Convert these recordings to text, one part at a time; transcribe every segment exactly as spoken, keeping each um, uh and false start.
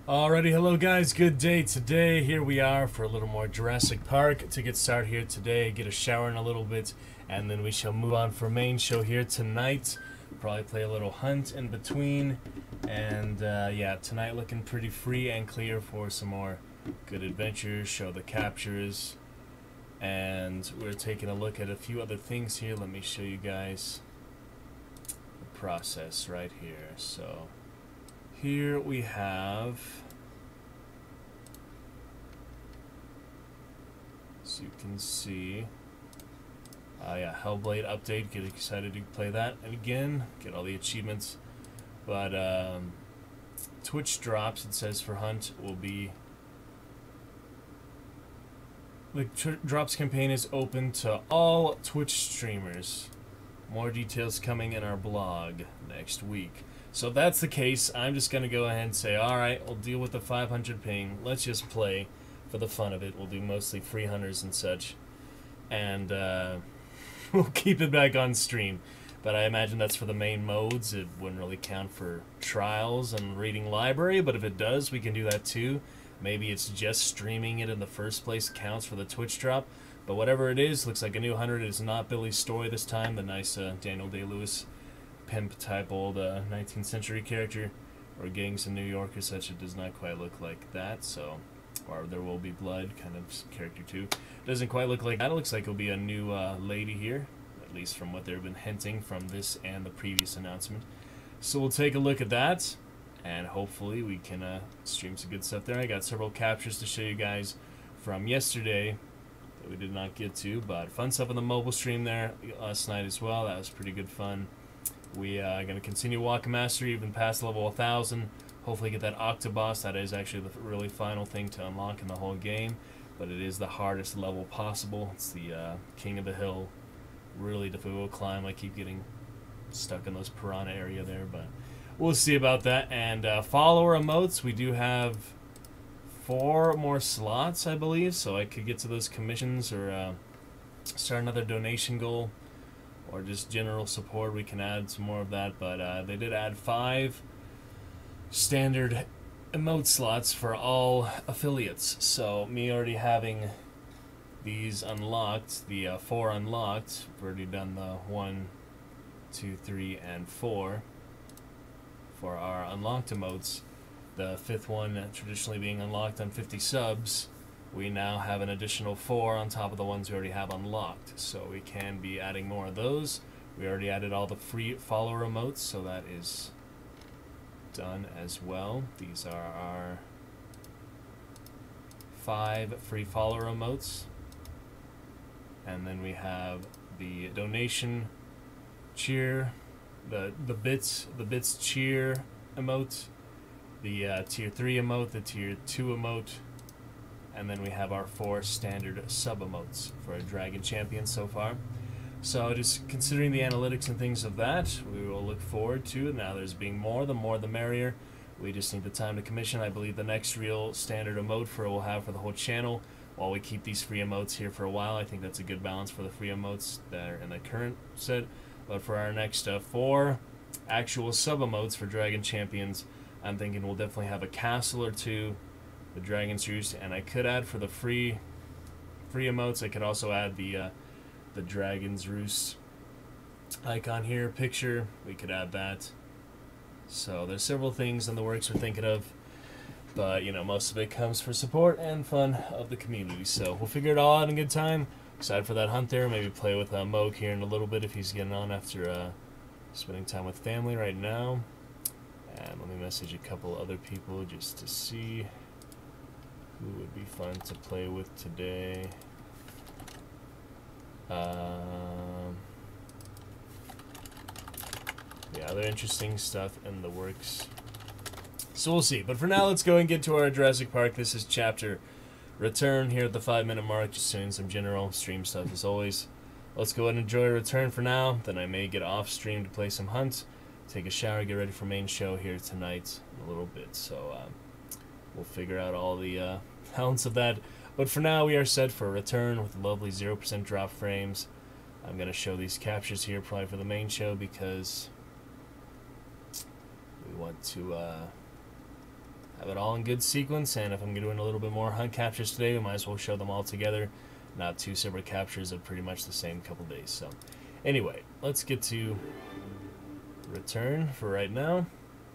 Alrighty, hello guys, good day today. Here we are for a little more Jurassic Park to get started here today, get a shower in a little bit, and then we shall move on for main show here tonight. Probably play a little hunt in between, and uh, yeah, tonight looking pretty free and clear for some more good adventures, show the captures, and we're taking a look at a few other things here. Let me show you guys the process right here. So here we have, as you can see, uh, yeah, Hellblade update. Get excited to play that and again, get all the achievements. But um, Twitch drops, it says for Hunt, will be the drops campaign is open to all Twitch streamers. More details coming in our blog next week. So if that's the case, I'm just going to go ahead and say, alright, we'll deal with the five hundred ping. Let's just play for the fun of it. We'll do mostly free hunters and such. And uh, we'll keep it back on stream. But I imagine that's for the main modes. It wouldn't really count for trials and reading library. But if it does, we can do that too. Maybe it's just streaming it in the first place counts for the Twitch drop. But whatever it is, looks like a new hunter. It is not Billy's story this time. The nice uh, Daniel Day-Lewis pimp type old uh, nineteenth century character, or gangs in New York or such. It does not quite look like that. So, or There Will Be Blood kind of character too. Doesn't quite look like that. It looks like it'll be a new uh, lady here, at least from what they've been hinting from this and the previous announcement. So we'll take a look at that, and hopefully we can uh, stream some good stuff there. I got several captures to show you guys from yesterday that we did not get to, but fun stuff on the mobile stream there last night as well. That was pretty good fun. We uh, are going to continue walking mastery even past level one thousand. Hopefully get that Octoboss. That is actually the really final thing to unlock in the whole game, but it is the hardest level possible. It's the uh, King of the Hill. Really difficult climb. I keep getting stuck in those piranha area there, but we'll see about that. And uh, follower emotes, we do have four more slots, I believe, so I could get to those commissions or uh, start another donation goal, or just general support. We can add some more of that, but uh, they did add five standard emote slots for all affiliates. So me already having these unlocked, the uh, four unlocked, I've already done the one, two, three, and four for our unlocked emotes. The fifth one uh, traditionally being unlocked on fifty subs. We now have an additional four on top of the ones we already have unlocked, so we can be adding more of those. We already added all the free follower emotes, so that is done as well. These are our five free follower emotes. And then we have the donation cheer, the the bits, the bits cheer emote, the uh, tier three emote, the tier two emote, and then we have our four standard sub emotes for a Dragon Champion so far. So just considering the analytics and things of that, we will look forward to it. Now there's being more, the more the merrier. We just need the time to commission. I believe the next real standard emote for we'll have for the whole channel, while we keep these free emotes here for a while. I think that's a good balance for the free emotes that are in the current set. But for our next uh, four actual sub emotes for Dragon Champions, I'm thinking we'll definitely have a castle or two, the Dragon's Roost, and I could add for the free free emotes, I could also add the uh, the Dragon's Roost icon here, picture. We could add that. So there's several things in the works we're thinking of, but you know, most of it comes for support and fun of the community. So we'll figure it all out in good time. Excited for that hunt there. Maybe play with uh, Moog here in a little bit if he's getting on after uh, spending time with family right now. And let me message a couple other people just to see who would be fun to play with today. Um, yeah, other interesting stuff in the works. So we'll see. But for now, let's go and get to our Jurassic Park. This is chapter Return here at the five minute mark. Just doing some general stream stuff as always. Let's go ahead and enjoy Return for now. Then I may get off stream to play some Hunt, take a shower, get ready for main show here tonight in a little bit. So um, we'll figure out all the uh, balance of that. But for now, we are set for Return with lovely zero percent drop frames. I'm going to show these captures here probably for the main show because we want to uh, have it all in good sequence, and if I'm doing a little bit more hunt captures today, we might as well show them all together, not two separate captures of pretty much the same couple days. So anyway, let's get to return for right now,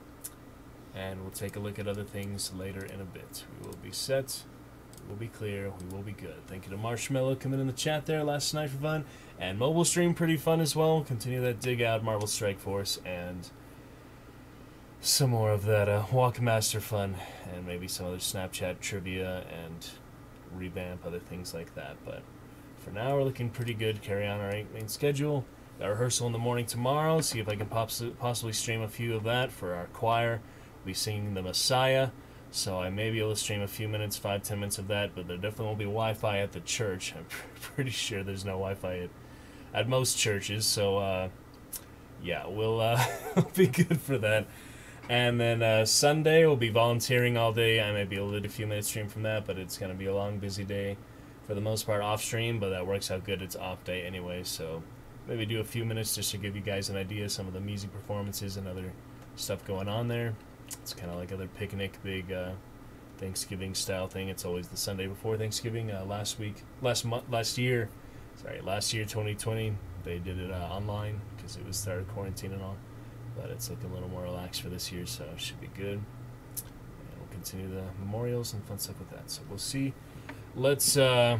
and we'll take a look at other things later in a bit. We will be set, we will be clear, we will be good. Thank you to Marshmallow coming in the chat there last night for fun, and mobile stream pretty fun as well. Continue that dig out Marvel Strike Force and some more of that uh, Walkmaster fun, and maybe some other Snapchat trivia and revamp other things like that. But for now, we're looking pretty good. Carry on our main schedule. Got rehearsal in the morning tomorrow. See if I can poss possibly stream a few of that for our choir. We'll be singing the Messiah, so I may be able to stream a few minutes, five, ten minutes of that. But there definitely won't be Wi-Fi at the church. I'm pretty sure there's no Wi-Fi at, at most churches. So uh, yeah, we'll uh, be good for that. And then uh, Sunday, we'll be volunteering all day. I might be able to do a few minutes stream from that, but it's going to be a long, busy day for the most part off stream, but that works out good. It's off day anyway, so maybe do a few minutes just to give you guys an idea of some of the music performances and other stuff going on there. It's kind of like other picnic, big uh, Thanksgiving style thing. It's always the Sunday before Thanksgiving. Uh, last week, last month, last year, sorry, last year, twenty twenty, they did it uh, online because it was started quarantine and all. But it's looking a little more relaxed for this year, so it should be good. And we'll continue the memorials and fun stuff with that. So we'll see. Let's uh,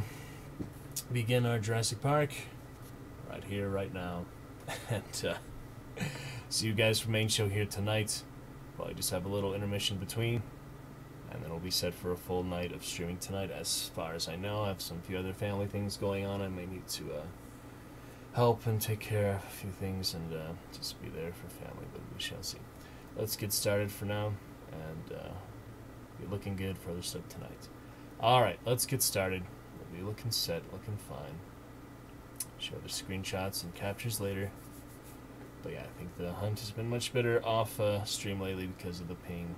begin our Jurassic Park right here, right now. And uh, see you guys for main show here tonight. Probably just have a little intermission between. And then we'll be set for a full night of streaming tonight. As far as I know, I have some few other family things going on. I may need to... Uh, help and take care of a few things and uh, just be there for family, but we shall see. Let's get started for now, and uh, be looking good for other stuff tonight. Alright, let's get started. We'll be looking set, looking fine. Show the screenshots and captures later. But yeah, I think the hunt has been much better off uh, stream lately because of the ping.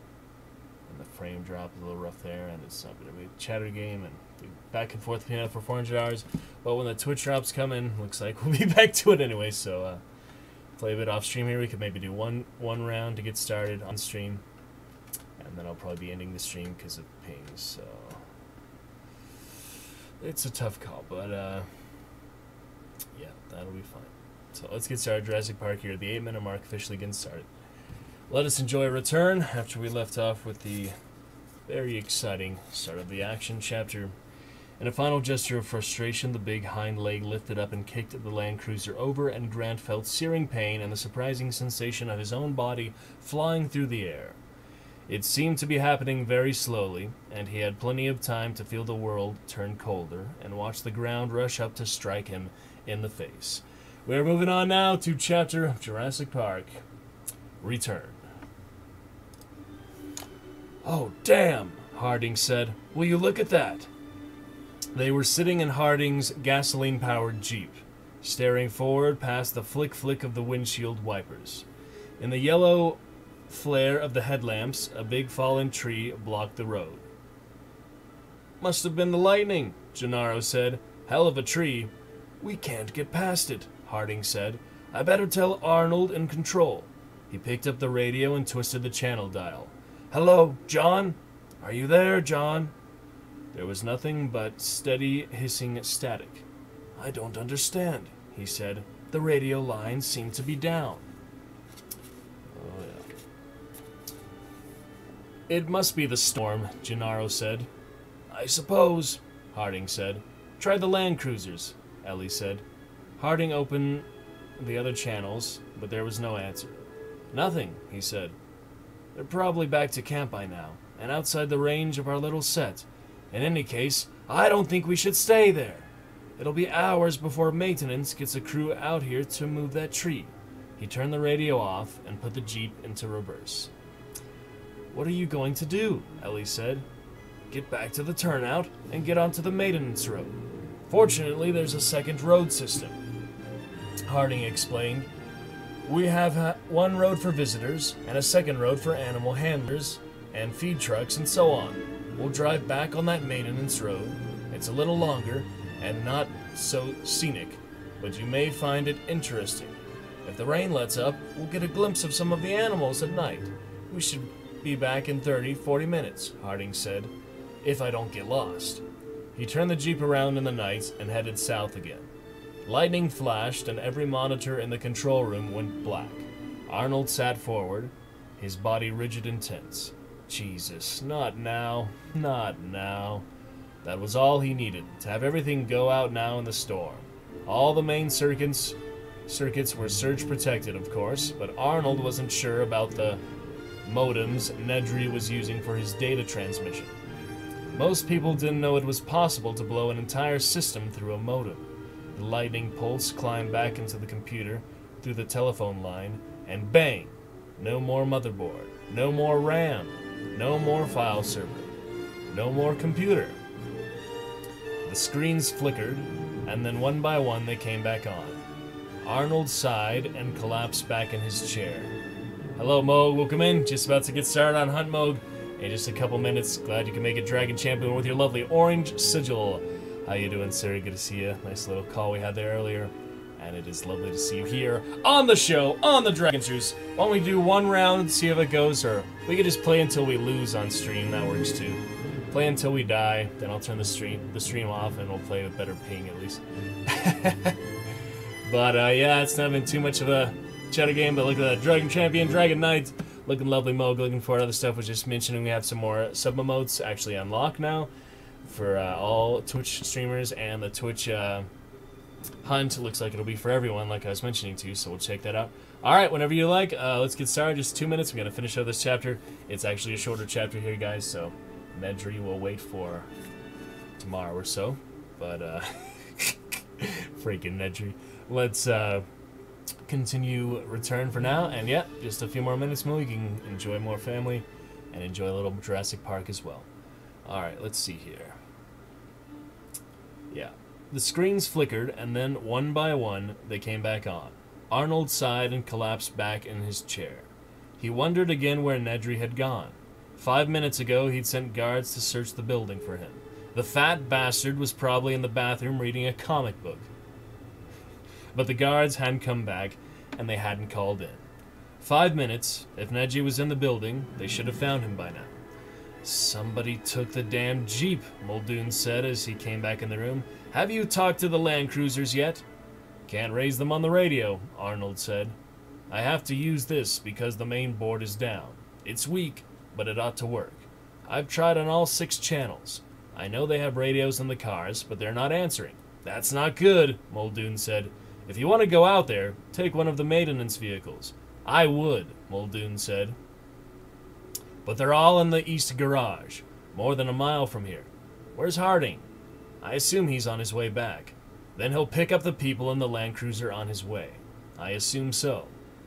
And the frame drop is a little rough there, and it's not going to be a chatter game, and back and forth between it for four hundred hours. But when the Twitch drops come in, looks like we'll be back to it anyway. So uh, play a bit off stream here. We could maybe do one one round to get started on stream, and then I'll probably be ending the stream because of pings. So it's a tough call, but uh, yeah, that'll be fine. So let's get started. Jurassic Park here at the eight minute mark, officially getting started. Let us enjoy a return after we left off with the very exciting start of the action chapter. In a final gesture of frustration, the big hind leg lifted up and kicked the Land Cruiser over, and Grant felt searing pain and the surprising sensation of his own body flying through the air. It seemed to be happening very slowly, and he had plenty of time to feel the world turn colder and watch the ground rush up to strike him in the face. We are moving on now to chapter of Jurassic Park Return. "Oh, damn," Harding said. "Will you look at that?" They were sitting in Harding's gasoline-powered Jeep, staring forward past the flick-flick of the windshield wipers. In the yellow flare of the headlamps, a big fallen tree blocked the road. "Must have been the lightning," Gennaro said. "Hell of a tree." "We can't get past it," Harding said. "I better tell Arnold in control." He picked up the radio and twisted the channel dial. "Hello, John? Are you there, John?" There was nothing but steady, hissing static. "I don't understand," he said. "The radio lines seem to be down." Oh, yeah. "It must be the storm," Gennaro said. "I suppose," Harding said. "Try the Land Cruisers," Ellie said. Harding opened the other channels, but there was no answer. "Nothing," he said. "They're probably back to camp by now, and outside the range of our little set. In any case, I don't think we should stay there. It'll be hours before maintenance gets a crew out here to move that tree." He turned the radio off and put the Jeep into reverse. "What are you going to do?" Ellie said. "Get back to the turnout and get onto the maintenance road. Fortunately, there's a second road system," Harding explained. "We have ha one road for visitors and a second road for animal handlers and feed trucks and so on. We'll drive back on that maintenance road. It's a little longer and not so scenic, but you may find it interesting. If the rain lets up, we'll get a glimpse of some of the animals at night. We should Be back in thirty, forty minutes, Harding said, if I don't get lost. He turned the Jeep around in the night and headed south again. Lightning flashed and every monitor in the control room went black. Arnold sat forward, his body rigid and tense. Jesus, not now, not now. That was all he needed, to have everything go out now in the storm. All the main circuits, circuits were surge protected, of course, but Arnold wasn't sure about the modems Nedry was using for his data transmission. Most people didn't know it was possible to blow an entire system through a modem. The lightning pulse climbed back into the computer through the telephone line, and bang! No more motherboard, no more RAM, no more file server, no more computer. The screens flickered, and then one by one they came back on. Arnold sighed and collapsed back in his chair. Hello, Moog. Welcome in. Just about to get started on Hunt Moog. In just a couple minutes. Glad you can make it Dragon Champion with your lovely orange sigil. How you doing, sir? Good to see you. Nice little call we had there earlier. And it is lovely to see you here on the show, on the Dragon Juice. Why don't we do one round and see how it goes, or we could just play until we lose on stream. That works too. Play until we die, then I'll turn the stream the stream off and we'll play with better ping at least. But uh, yeah, it's not been too much of a chatter game, but look at that. Dragon Champion, Dragon Knight. Looking lovely, Moog. Looking for other stuff. Was just mentioning we have some more sub-emotes actually unlocked now for uh, all Twitch streamers, and the Twitch uh, hunt looks like it'll be for everyone, like I was mentioning to you, so we'll check that out. Alright, whenever you like, uh, let's get started. Just two minutes. We're going to finish up this chapter. It's actually a shorter chapter here, guys, so Nedry will wait for tomorrow or so. But, uh, freaking Nedry. Let's, uh, continue Return for now. And, yeah, just a few more minutes more. You can enjoy more family and enjoy a little Jurassic Park as well. Alright, let's see here. Yeah. The screens flickered, and then, one by one, they came back on. Arnold sighed and collapsed back in his chair. He wondered again where Nedry had gone. Five minutes ago, he'd sent guards to search the building for him. The fat bastard was probably in the bathroom reading a comic book. But the guards hadn't come back, and they hadn't called in. Five minutes. If Nedry was in the building, they should have found him by now. Somebody took the damn Jeep, Muldoon said as he came back in the room. Have you talked to the Land Cruisers yet? Can't raise them on the radio, Arnold said. I have to use this because the main board is down. It's weak, but it ought to work. I've tried on all six channels. I know they have radios in the cars, but they're not answering. That's not good, Muldoon said. If you want to go out there, take one of the maintenance vehicles. I would, Muldoon said. But they're all in the east garage, more than a mile from here. Where's Harding? I assume he's on his way back. Then he'll pick up the people in the Land Cruiser on his way. I assume so.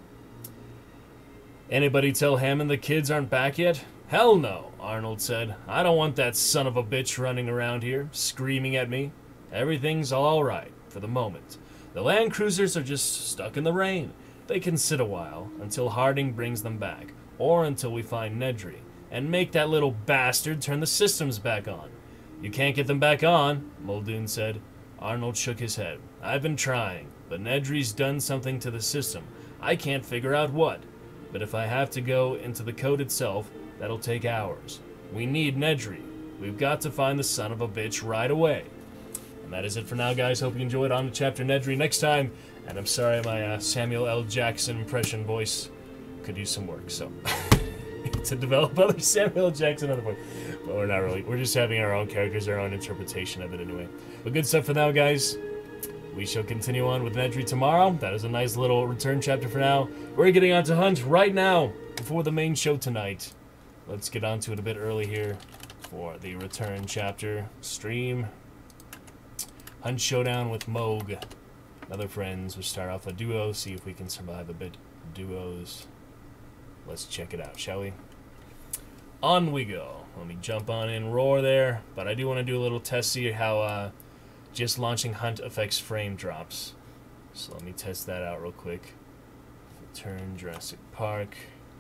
Anybody tell Hammond the kids aren't back yet? Hell no, Arnold said. I don't want that son of a bitch running around here, screaming at me. Everything's all right, for the moment. The Land Cruisers are just stuck in the rain. They can sit a while, until Harding brings them back, or until we find Nedry, and make that little bastard turn the systems back on. You can't get them back on, Muldoon said. Arnold shook his head. I've been trying, but Nedry's done something to the system. I can't figure out what. But if I have to go into the code itself, that'll take hours. We need Nedry. We've got to find the son of a bitch right away. And that is it for now, guys. Hope you enjoyed. On to Chapter Nedry next time. And I'm sorry my uh, Samuel L. Jackson impression voice could use some work, so... to develop other Samuel L. Jackson other voice. But we're not really. We're just having our own characters, our own interpretation of it anyway. But good stuff for now, guys. We shall continue on with Nedry tomorrow. That is a nice little return chapter for now. We're getting on to Hunt right now, before the main show tonight. Let's get on to it a bit early here for the return chapter stream. Hunt showdown with Moog and other friends. We'll start off a duo, see if we can survive a bit duos. Let's check it out, shall we? On we go. Let me jump on in roar there, but I do want to do a little test, see how uh, just launching Hunt affects frame drops. So let me test that out real quick. Return Jurassic Park.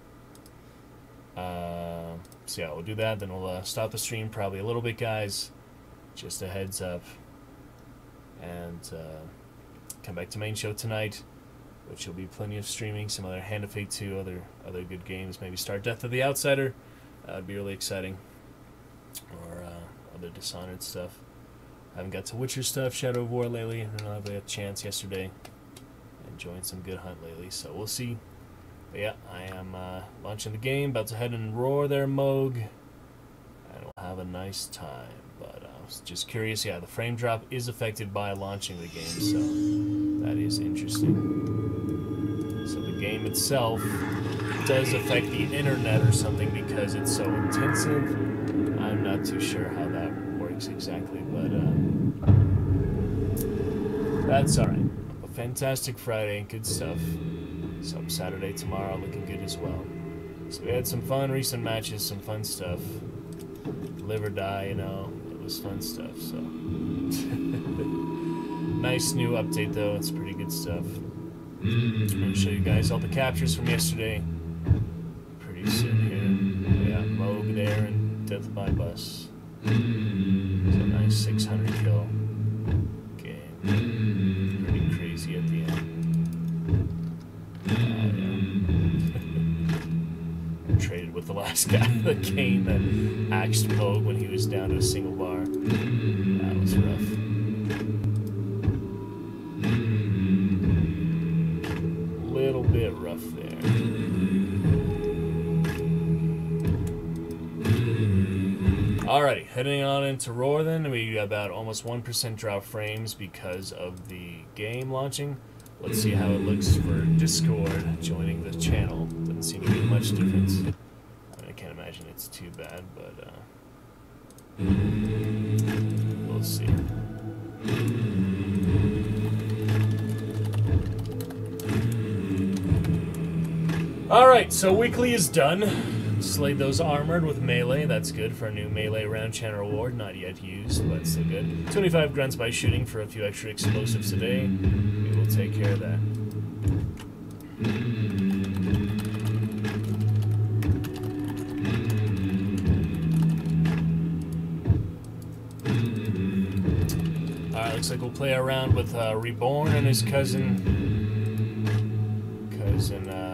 Uh, so yeah, we'll do that, then we'll uh, stop the stream probably a little bit, guys. Just a heads up. And uh, come back to main show tonight. which will be plenty of streaming. Some other Hand of Fate two, other other good games. Maybe start Death of the Outsider. That would be really exciting. Or uh, other Dishonored stuff. I haven't got to Witcher stuff, Shadow of War lately. I don't know if I had a chance yesterday. Enjoying some good hunt lately, so we'll see. But yeah, I am uh, launching the game, about to head and roar there, Moog. And we'll have a nice time. But uh, I was just curious, yeah, the frame drop is affected by launching the game, so that is interesting. So the game itself does affect the internet or something because it's so intensive. I'm not too sure how that works exactly, but uh, that's alright. A fantastic Friday, good stuff. Some Saturday tomorrow looking good as well. So we had some fun recent matches, some fun stuff. Live or die, you know, it was fun stuff, so. Nice new update though, it's pretty good stuff. I'm gonna show you guys all the captures from yesterday. Pretty soon here. Yeah, Moog there and Death by Bus. It's a nice six hundred kill game. Pretty crazy at the end. Oh, yeah. Traded with the last guy, the Kane that axed Moog when he was down to a single bar. That was rough. Little bit rough there. Alrighty, heading on into Roar then. We got about almost one percent drop frames because of the game launching. Let's see how it looks for Discord joining the channel. Doesn't seem to be much difference. I, mean, I can't imagine it's too bad, but uh, we'll see. Alright, so weekly is done. Slayed those armored with melee. That's good for a new melee round channel reward. Not yet used, but still good. twenty-five grunts by shooting for a few extra explosives today. We will take care of that. Alright, looks like we'll play around with uh, Reborn and his cousin. Cousin, uh...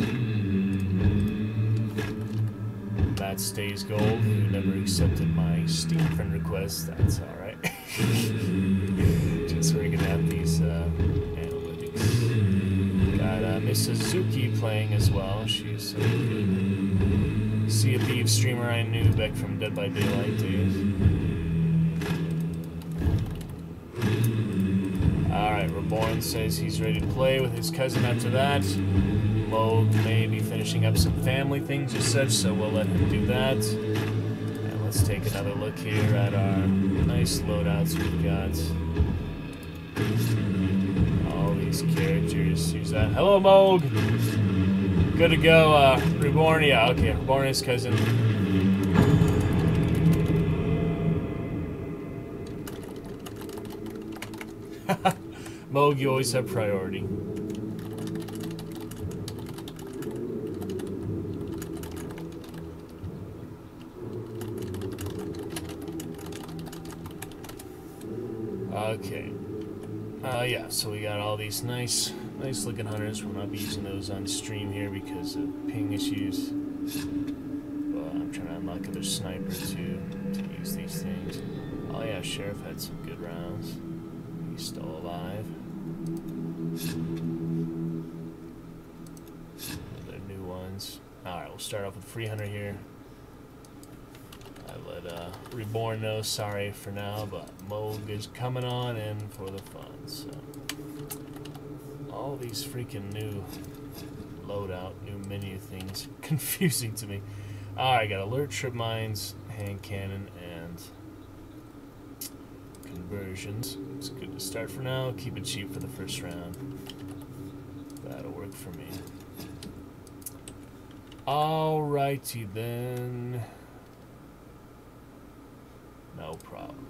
Matt Stays Gold, who never accepted my Steam friend request. That's alright. Just rigging out these uh, analytics. Got uh, Miss Suzuki playing as well. She's a good Sea of Thieves streamer I knew back from Dead by Daylight days. Alright, Reborn says he's ready to play with his cousin after that. Moog may be finishing up some family things or such, so we'll let him do that. And let's take another look here at our nice loadouts we've got. All these characters. Who's that? Hello, Moog! Good to go, uh, Reborn. Yeah, okay, Reborn is cousin. Moog, you always have priority. Okay. Uh, yeah, so we got all these nice, nice looking hunters. We'll not be using those on stream here because of ping issues. But I'm trying to unlock another sniper to, to use these things. Oh yeah, Sheriff had some good rounds. He's still alive. They're new ones. Alright, we'll start off with Free Hunter here. I let uh, Reborn know, sorry for now, but Moog is coming on in for the fun. So all these freaking new loadout, new menu things, confusing to me. Alright, got alert, trip mines, hand cannon, and conversions. It's good to start for now. Keep it cheap for the first round. That'll work for me. Alrighty then. No problem.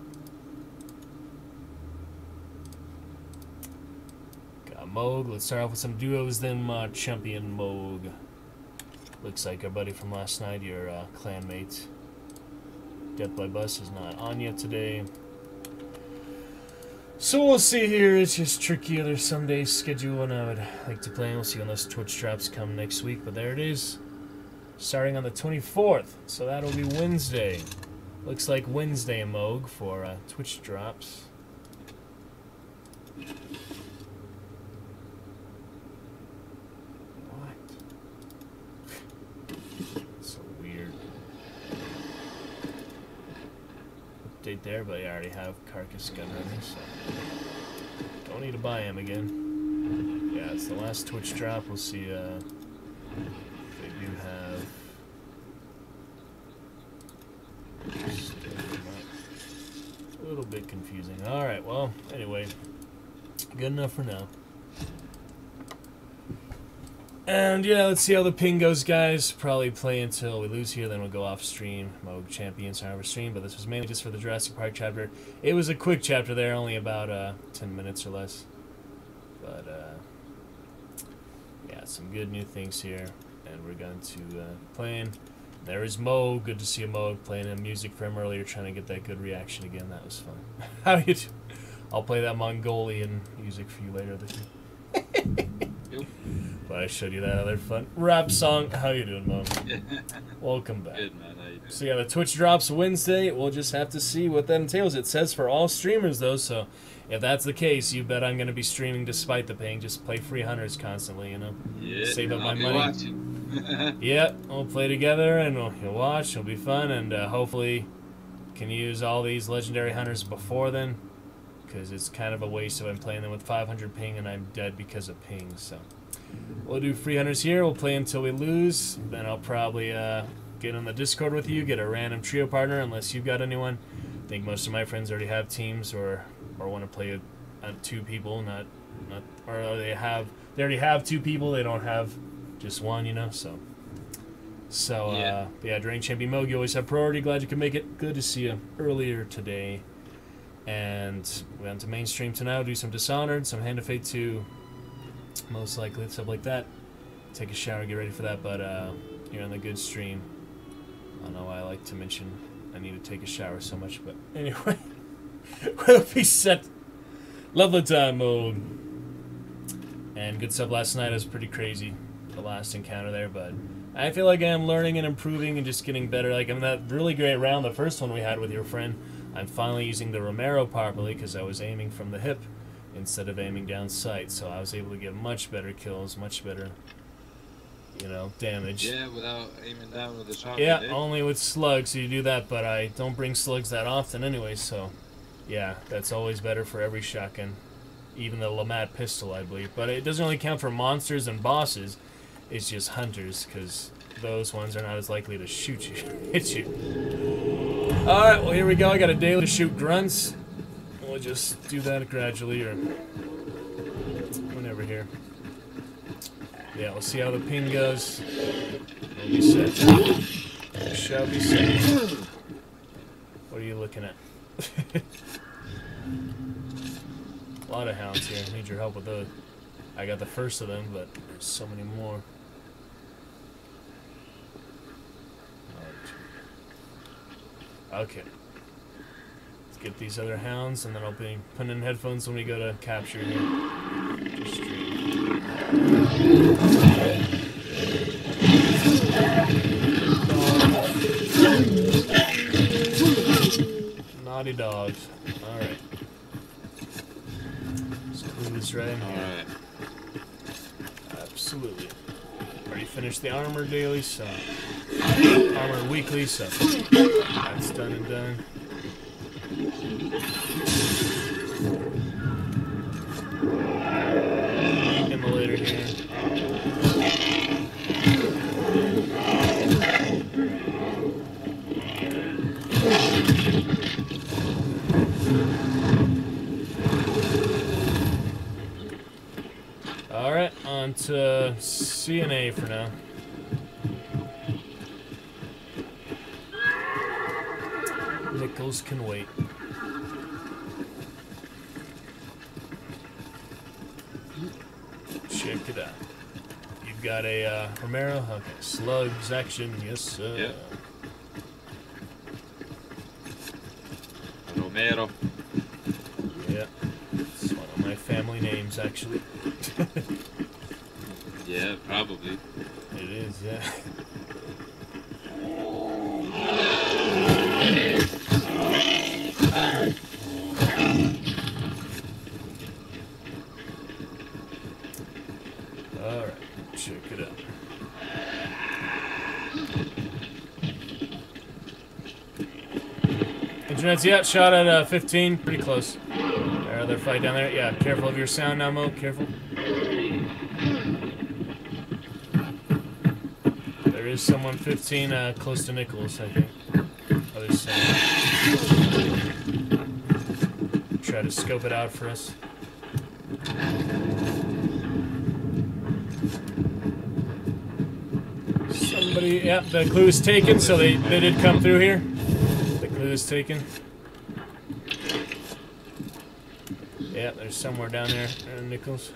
Got Moog. Let's start off with some duos then. Uh, Champion Moog. Looks like our buddy from last night, your uh, clanmate. Death by Bus is not on yet today. So we'll see here. It's just tricky. There's some days schedule when I would like to play. We'll see when those Twitch drops come next week. But there it is. Starting on the twenty-fourth. So that'll be Wednesday. Looks like Wednesday, Moog, for uh, Twitch drops. What? So weird. Update there, but I already have Carcass Gun ready, so don't need to buy him again. Yeah, it's the last Twitch drop. We'll see uh, if they do have. A little bit confusing. Alright, well, anyway, good enough for now. And yeah, let's see how the ping goes, guys. Probably play until we lose here, then we'll go off stream. Moog Champions however stream, but this was mainly just for the Jurassic Park chapter. It was a quick chapter there, only about uh, ten minutes or less. But uh, yeah, some good new things here, and we're going to uh, playing. There is Mo. Good to see a Mo playing a music for him earlier, trying to get that good reaction again. That was fun. How you do? I'll play that Mongolian music for you later this week. Yep. But I showed you that other fun rap song. How you doing, Mo? Welcome back. Good, man. How you doing? So yeah, the Twitch drops Wednesday. We'll just have to see what that entails. It says for all streamers though, so if that's the case, you bet I'm going to be streaming despite the paying. Just play free hunters constantly, you know. Yeah, Save up I'll my be money. watching. Yep, we'll play together and we'll you'll watch. It'll be fun, and uh, hopefully can use all these legendary hunters before then, because it's kind of a waste if I'm playing them with five hundred ping and I'm dead because of ping. So we'll do free hunters here. We'll play until we lose. Then I'll probably uh, get on the Discord with you, get a random trio partner, unless you've got anyone. I think most of my friends already have teams or or want to play uh, two people, not not or they have they already have two people. They don't have just one, you know, so. So, uh, yeah. yeah, during Champion Moog, you always have priority. Glad you could make it. Good to see you earlier today. And we went to mainstream to now, do some Dishonored, some Hand of Fate two, most likely, stuff like that. Take a shower, get ready for that, but uh, you're on the good stream. I don't know why I like to mention I need to take a shower so much, but anyway. We'll be set. Love the time mode. And good stuff last night. It was pretty crazy, the last encounter there, but I feel like I'm learning and improving and just getting better. Like, in that really great round, the first one we had with your friend, I'm finally using the Romero properly because I was aiming from the hip instead of aiming down sight, so I was able to get much better kills, much better, you know, damage. Yeah, without aiming down with the shotgun. Yeah, eh? only with slugs, so you do that, but I don't bring slugs that often anyway, so yeah, that's always better for every shotgun. Even the Lamat pistol, I believe. But it doesn't really count for monsters and bosses. It's just hunters, because those ones are not as likely to shoot you, hit you. Alright, well here we go. I got a daily to shoot grunts. We'll just do that gradually, or whenever here. Yeah, we'll see how the ping goes. We'll be set. We shall be set. What are you looking at? A lot of hounds here. I need your help with those. I got the first of them, but there's so many more. Okay. Let's get these other hounds, and then I'll be putting in headphones when we go to capture here. Just stream. Naughty dogs. Alright. This right in here. Alright. Absolutely. Already finished the armor daily, so armor weekly, so that's done and done. Immolator here. Alright, on to C N A for now. Nichols can wait. Check it out. You've got a uh, Romero? Okay, slugs action, yes sir. Yep. Romero. Yeah. my family names, actually. Yeah, probably. It is, yeah. Alright, check it out. Internet's, yeah, shot at uh, fifteen, pretty close. There, they're fight down there. Yeah, careful of your sound now, Mo, careful. There is someone fifteen uh, close to Nichols, I think. Other side. Try to scope it out for us. Somebody, yeah, the clue is taken, so they, they did come through here. The clue is taken. Yeah, there's somewhere down there, uh, Nichols.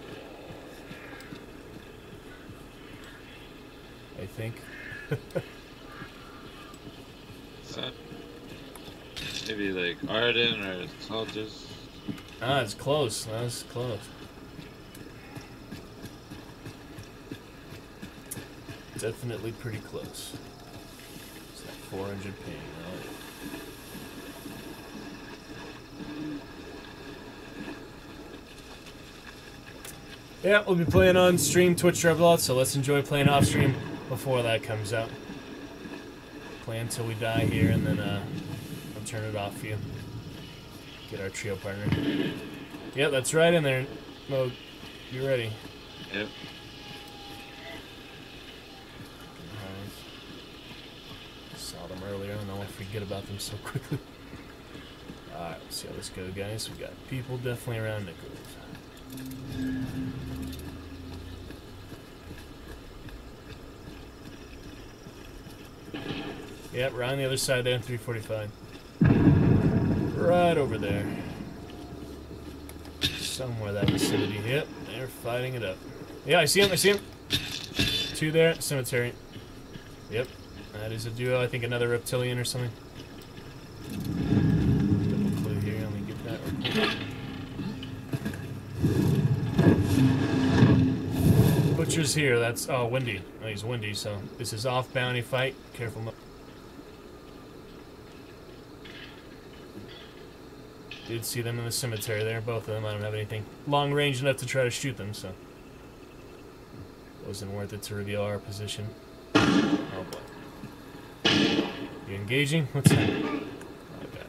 I think. So, maybe like Arden or soldiers. Ah, it's close. That was close. Definitely pretty close. It's that four hundred ping. Right? Yeah, we'll be playing on stream Twitch Revelot, so let's enjoy playing off stream before that comes out. Play until we die here, and then uh, I'll turn it off for you. Get our trio partner. Yeah, that's right in there. Mo, you ready? Yep. Saw them earlier, I don't know why I forget about them so quickly. Alright, let's see how this goes, guys. We got people definitely around Nichols. Yep, right on the other side there, three forty-five. Right over there. Somewhere that vicinity. Yep, they're fighting it up. Yeah, I see him, I see him. Two there, cemetery. Yep, that is a duo. I think another reptilian or something. Double clue here, let me get that real quick. Butcher's here, that's, oh, Windy. Oh, he's Windy, so this is off bounty fight. Careful. Did see them in the cemetery there, both of them. I don't have anything long range enough to try to shoot them, so wasn't worth it to reveal our position. Oh boy. You engaging? What's that? Okay.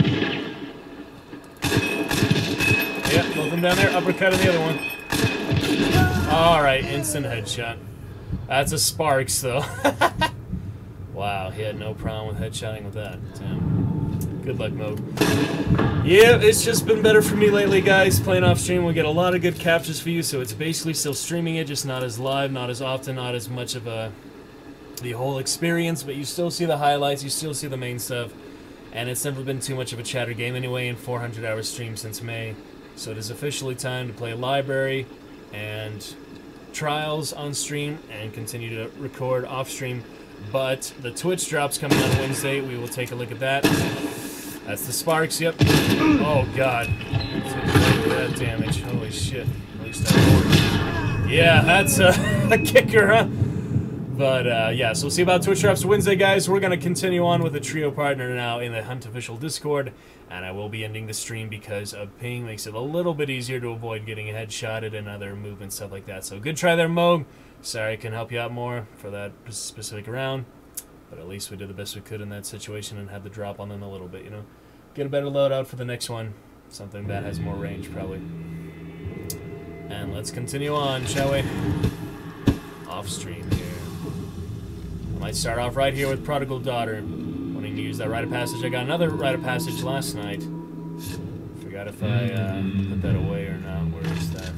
Yeah, both of them down there. Uppercut on the other one. Alright, instant headshot. That's a Sparks, though. Wow, he had no problem with headshotting with that. Damn. Good luck, Mo. Yeah, it's just been better for me lately, guys. Playing off stream, we get a lot of good captures for you, so it's basically still streaming it, just not as live, not as often, not as much of a the whole experience, but you still see the highlights, you still see the main stuff, and it's never been too much of a chatter game anyway in four hundred hour stream since May, so it is officially time to play Library and Trials on stream and continue to record off stream. But the Twitch drop's coming on Wednesday. We will take a look at that. That's the Sparks, yep. Oh, God. That damage. Holy shit. At least I Yeah, that's a, a kicker, huh? But, uh, yeah, so we'll see about Twitch drops Wednesday, guys. We're going to continue on with a trio partner now in the Hunt Official Discord. And I will be ending the stream because of ping. Makes it a little bit easier to avoid getting headshotted and other movement, stuff like that. So good try there, Moog. Sorry I can help you out more for that specific round, but at least we did the best we could in that situation and had the drop on them a little bit, you know. Get a better loadout for the next one, something that has more range probably. And let's continue on, shall we? Off stream here. I might start off right here with Prodigal Daughter. Wanting to use that rite of passage. I got another rite of passage last night. Forgot if I uh, put that away or not. Where is that?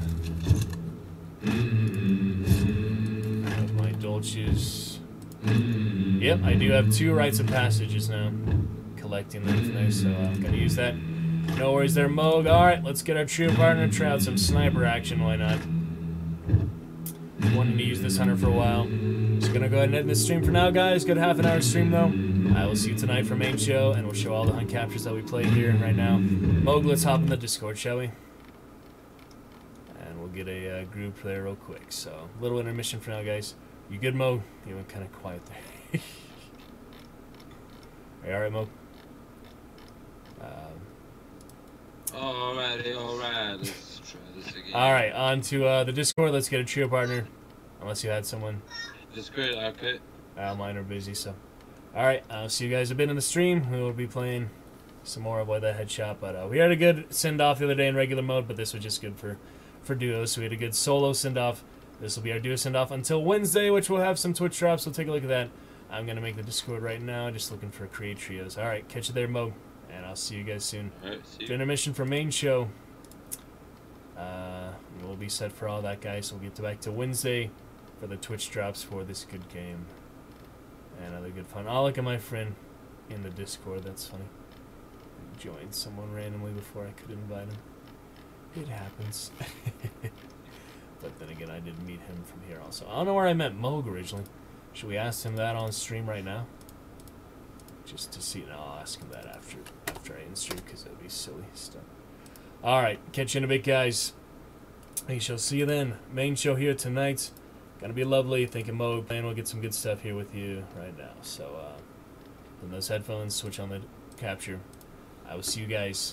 My Dolces. Yep, I do have two rites of passages now. Collecting them from there, so I'm gonna use that. No worries there, Moog. Alright, let's get our trio partner, try out some sniper action, why not? Wanting to use this hunter for a while. Just gonna go ahead and end this stream for now, guys. Good half an hour stream though. I will see you tonight for main show, and we'll show all the hunt captures that we play here right now. Moog, let's hop in the Discord, shall we? get a uh, group there real quick. So, little intermission for now, guys. You good, Mo? You went kind of quiet there. Are you alright, Mo? Um, Alrighty, alright. Let's try this again. Alright, on to uh, the Discord. Let's get a trio partner. Unless you had someone. Discord, okay. Uh, mine are busy, so. Alright, I'll see you guys a bit in the stream. We will be playing some more of Boy the Headshot. But uh, we had a good send-off the other day in regular mode, but this was just good for, for duos. So we had a good solo send-off. This will be our duo send-off until Wednesday, which we'll have some Twitch drops. We'll take a look at that. I'm going to make the Discord right now, just looking for create trios. Alright, catch you there, Mo. And I'll see you guys soon. Alright, see you. Intermission for main show. Uh, we'll be set for all that, guys. So we'll get to back to Wednesday for the Twitch drops for this good game. And other good fun. I'll look at my friend in the Discord. That's funny. I joined someone randomly before I could invite him. It happens. But then again, I did meet him from here also. I don't know where I met Moog originally. Should we ask him that on stream right now? Just to see. No, I'll ask him that after after I end stream because that'd be silly stuff. Alright, catch you in a bit, guys. We shall see you then. Main show here tonight. Gonna be lovely. Thinking Moog playing. We'll get some good stuff here with you right now. So, uh, put those headphones, switch on the capture. I will see you guys.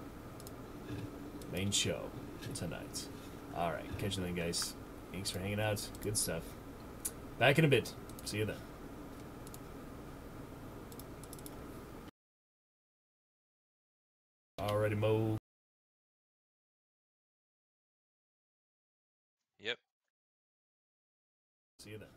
Main show tonight. Alright, catch you then, guys. Thanks for hanging out. Good stuff. Back in a bit. See you then. Alrighty, Mo. Yep. See you then.